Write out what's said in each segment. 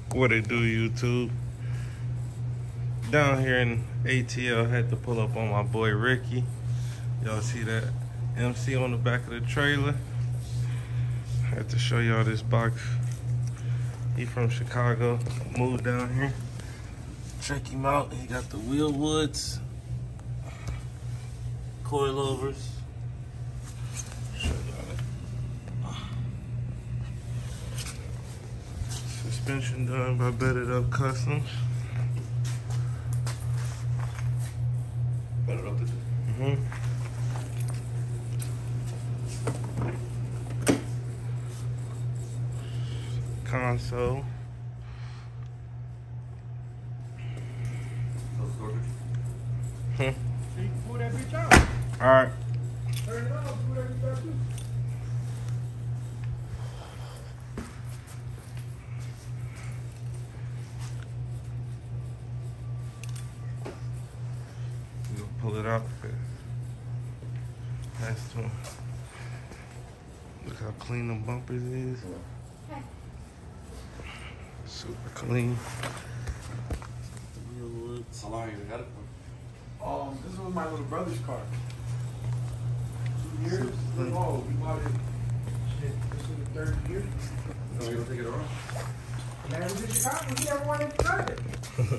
What it do, YouTube? Down here in ATL, had to pull up on my boy Ricky. Y'all see that MC on the back of the trailer? Had to show y'all this box. He from Chicago, moved down here. Check him out. He got the wheel woods, coilovers. Show y'all that. Suspension done by Bedded Up Customs. Bedded Up. Console. So you can pull that bitch out. Alright. Turn it off, pull that bitch out too. You gonna pull it out. That's to him. Look how clean the bumpers is. Super clean. The wheel woods. How long you got it for? This was my little brother's car. 2 years? Oh, we bought it. Shit, this is the third year. No, you don't take it off? Man, it was in Chicago. We never wanted to cut it.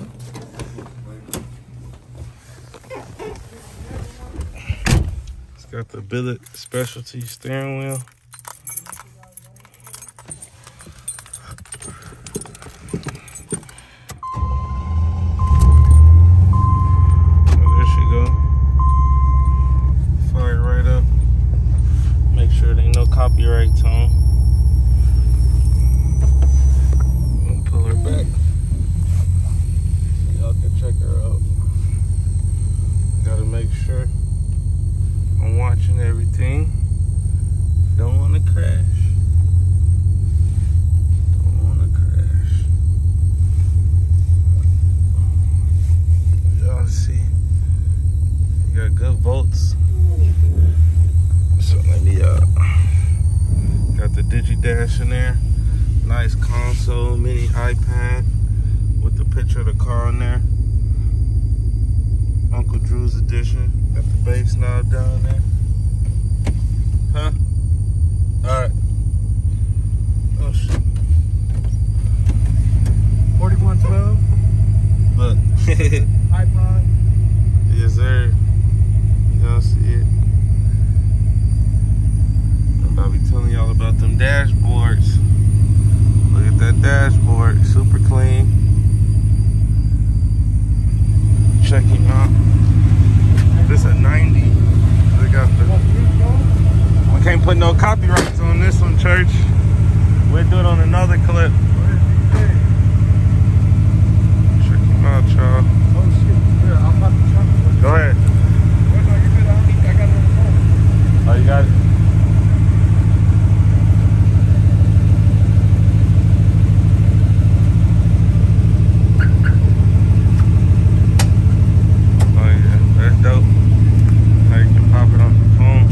It's got the billet specialty steering wheel. Copyright tone. I'm gonna pull her back so y'all can check her out. Gotta make sure I'm watching everything. Don't wanna crash. Don't wanna crash. Y'all see, you got good volts. So let me got the Digi-Dash in there. Nice console, mini iPad with the picture of the car on there. Uncle Drew's edition. Got the bass knob down there. Huh? Alright. Oh shit. 4112. Look. iPod. Yes sir. Y'all see it. I'll be telling y'all about them dashboards. Look at that dashboard, super clean. Check him out. This a 90. They got the. We can't put no copyrights on this one, church. We'll do it on another clip. Check him out, y'all. Oh shit! Here, I'm about to try. Go ahead. No, you good? I got it on the phone. Oh, you got it. Dope. Now you can pop it on the phone.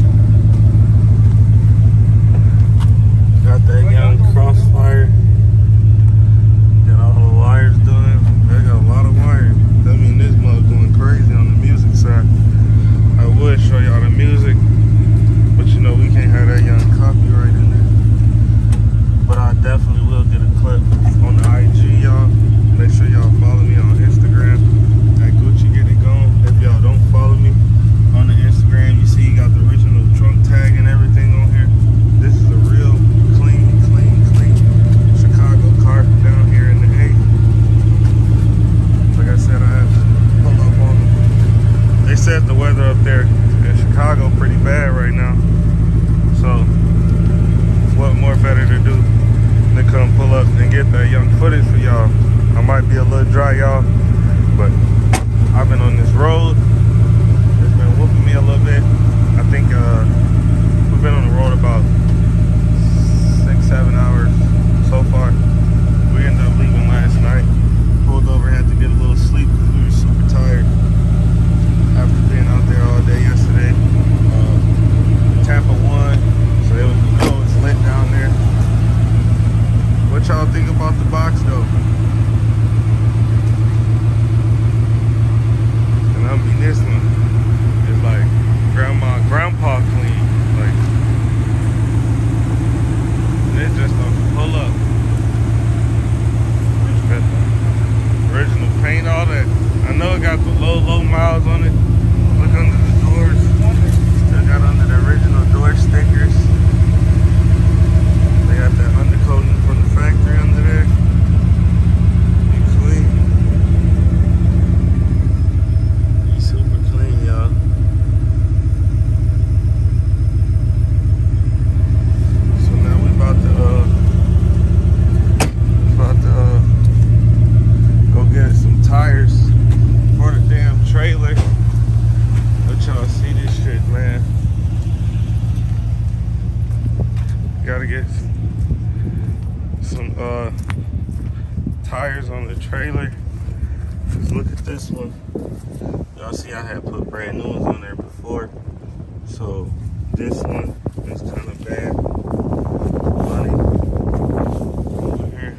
Got that young Crossfire. Got all the wires doing. They got a lot of wires. That mean this mug going crazy on the music side. I would show y'all the music, but you know we can't have that young copyright in there. But I definitely will get a clip on the IG, y'all. Make sure y'all follow me on Instagram at Gucci Get It Gone. If y'all don't follow me on the Instagram, you see you got the original trunk tag and everything on here. This is a real clean Chicago car down here in the A. Like I said, I have to pull up on them. They said the weather up there in Chicago pretty bad right now. So what more better to do than come pull up and get that young footage for y'all. I might be a little dry, y'all, but I've been on this road. It's been whooping me a little bit. I think we've been on the road about 6-7 hours so far. We ended up leaving last night. Pulled over, had to get a little sleep because we were super tired after being out there all day yesterday. Tampa won, so it was, it's lit down there. What y'all think about the box though? miles on it. Look under the doors. Still got under the original door stickers. They got that undercoating from the factory under there. Be clean. Be super clean, y'all. So now we about to go get some tires for the damn trailer. Let y'all see this shit, man. Gotta get some tires on the trailer. Just look at this one. Y'all see I had put brand new ones on there before. So this one is kind of bad. Money over here.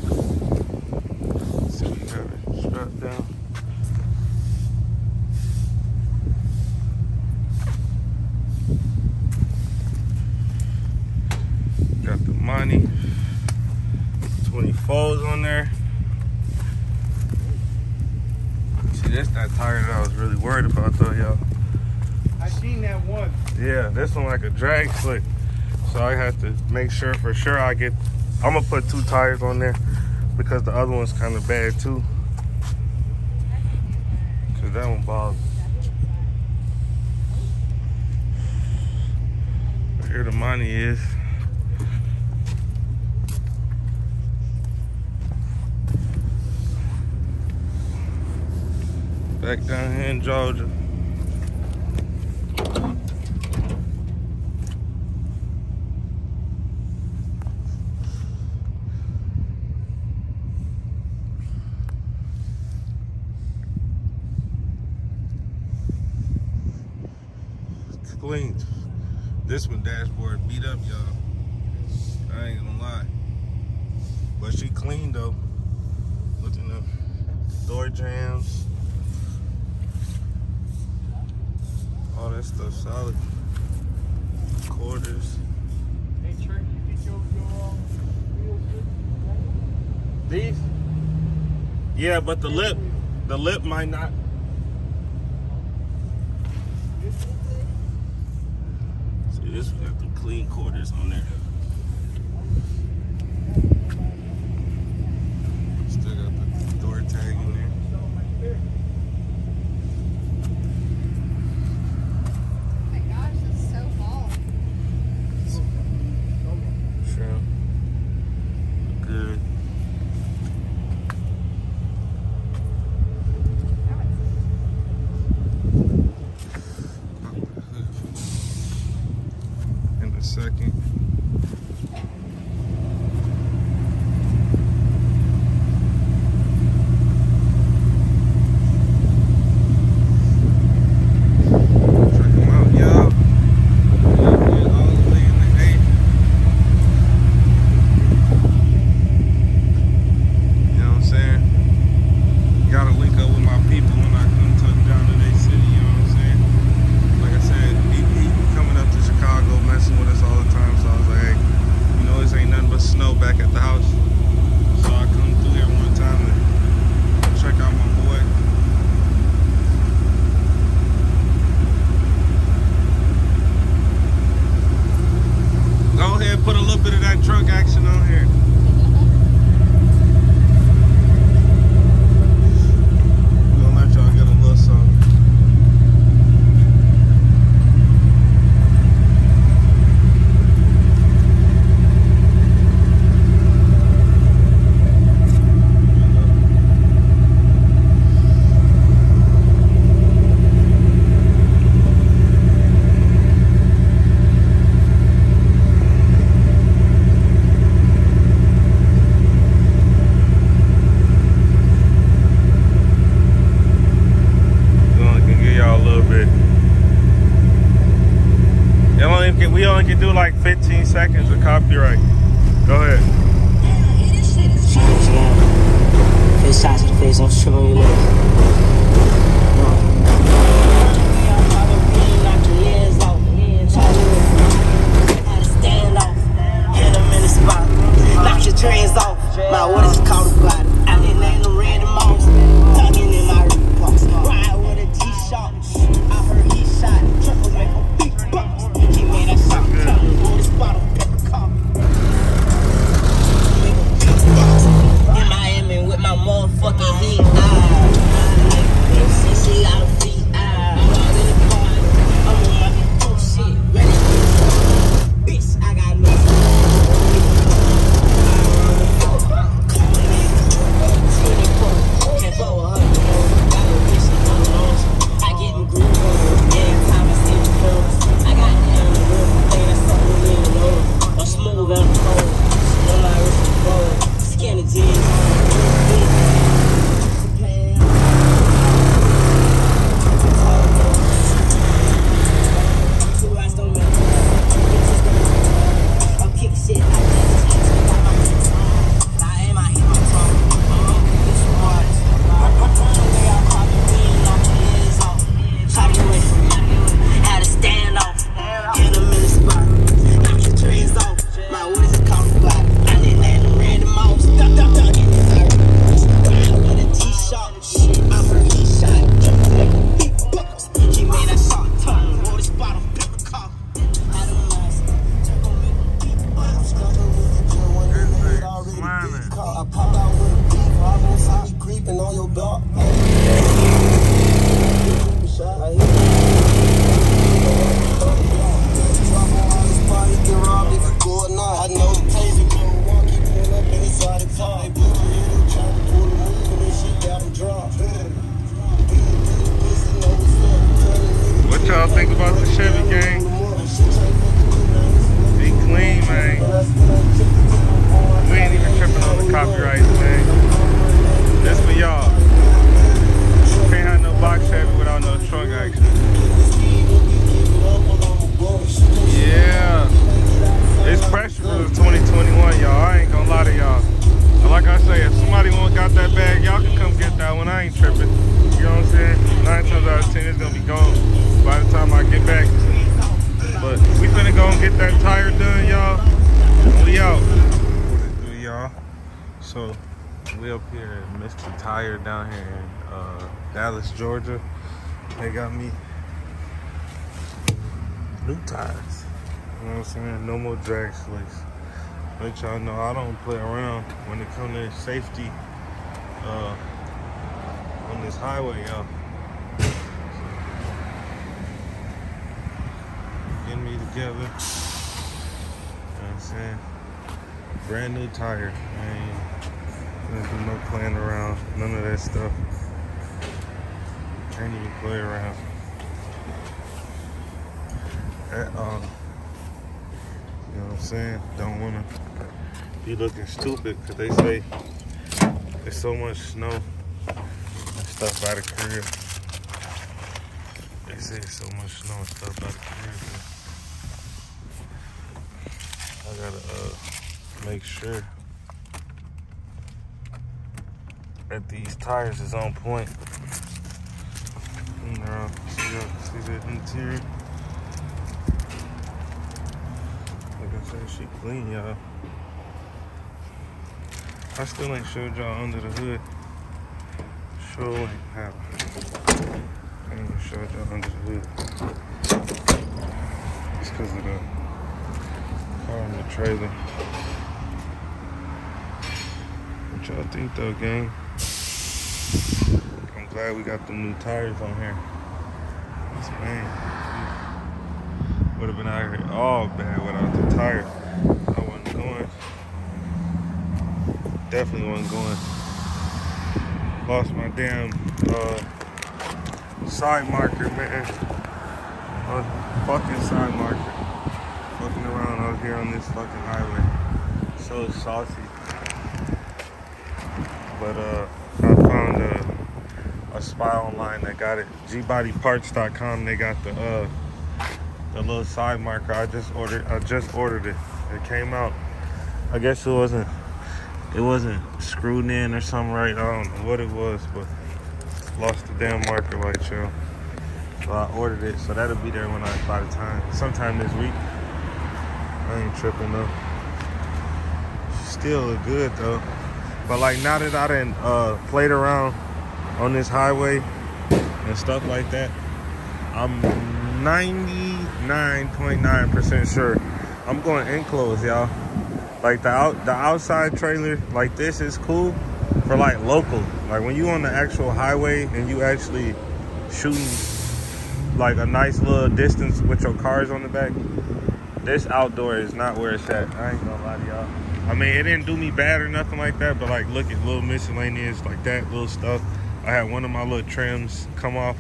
So we got it strapped down. Got the money. 24s on there. See, that's that tire that I was really worried about though, y'all. I seen that one. Yeah, this one like a drag slick. So I have to make sure for sure I'm gonna put 2 tires on there because the other one's kind of bad too. Cause that one bothers. Here the money is. Back down here in Georgia. It's clean. This one dashboard beat up, y'all. I ain't gonna lie. But she clean though. Look at the door jams. All that stuff solid. Quarters. Hey, Trey, you get your wheels good? These? Yeah, but the lip might not. See, this got the clean quarters on there. Still got the door tag in there. Good. In a second. Put a little bit of that truck action on here. We're gonna let y'all get a little something. We only can do like 15 seconds of copyright. Go ahead. Face shots to the face, I'm tripping on your legs. Knock your legs off. Stand off. Hit them in the spot. Knock your dreads off. My what is called a body. I didn't name them red moss. Talking in my box. Ride with a G anybody got that bag, y'all can come get that one. I ain't tripping. You know what I'm saying? 9 times out of 10, it's gonna be gone by the time I get back. But we finna go and get that tire done, y'all. We out. What it do, y'all? So we up here at Mr. Tire down here in Dallas, Georgia. They got me new tires. You know what I'm saying? No more drag slicks. Let y'all know I don't play around when it comes to safety on this highway, y'all. Getting me together. You know what I'm saying? Brand new tire. There's no playing around. None of that stuff. Can't even play around at all. You know what I'm saying? Don't want to be looking stupid because they say there's so much snow and stuff by the crib. They say so much snow and stuff by the crib. I gotta make sure that these tires is on point. See the interior. Like I said, she clean, y'all. I still ain't showed y'all under the hood. Sure ain't have. I ain't even showed y'all under the hood. It's because of the car and the trailer. What y'all think though, gang? I'm glad we got the new tires on here. This man would have been out here all bad without the tire. I wasn't going. Definitely wasn't going. Lost my damn side marker, man. Fucking side marker. Fucking around out here on this fucking highway. So saucy. But I found a spy online that got it. gbodyparts.com. They got the little side marker. I just ordered it. It came out. I guess it wasn't screwed in or something, right? I don't know what it was, but lost the damn marker light, y'all. So I ordered it, so that'll be there sometime this week. I ain't tripping though. Still look good though. But like now that I done played around on this highway and stuff like that, I'm 99.9% sure I'm going enclosed, y'all. Like the outside trailer like this is cool for like local. Like when you on the actual highway and you actually shooting like a nice little distance with your cars on the back, this outdoor is not where it's at. I ain't gonna lie to y'all. I mean, it didn't do me bad or nothing like that, but like look at little miscellaneous like that little stuff. I had one of my little trims come off.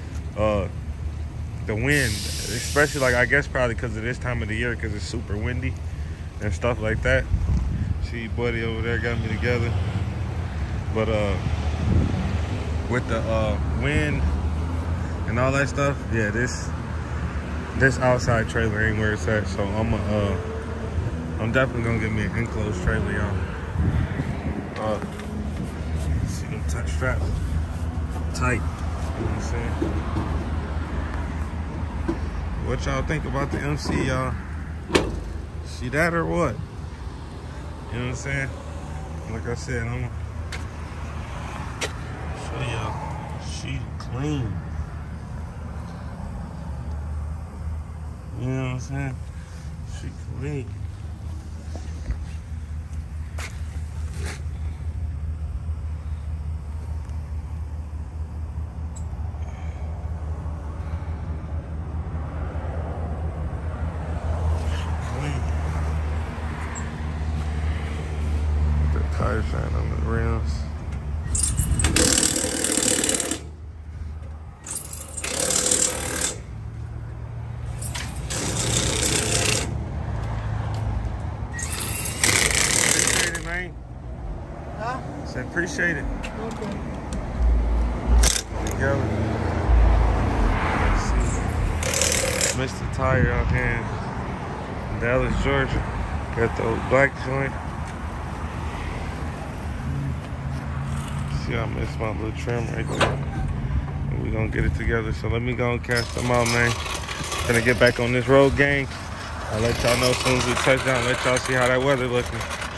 The wind, especially like I guess probably because of this time of the year, because it's super windy and stuff like that. See, buddy over there got me together. But with the wind and all that stuff, yeah, this outside trailer ain't where it's at. So I'm definitely gonna get me an enclosed trailer, y'all. See them straps tight. You know what I'm saying? What y'all think about the MC, y'all? See that or what? You know what I'm saying? Like I said, I'm gonna show y'all. She clean. You know what I'm saying? She clean. Tire shine on the rims. Appreciate it, man. Huh? I said appreciate it. Okay. Together. Let's see. Mr. Tire out here in Dallas, Georgia. Got the old black joint. see I missed my little trim right there. And we gonna get it together. So let me go and cast them out, man. Gonna get back on this road, gang. I'll let y'all know as soon as we touch down. Let y'all see how that weather looking.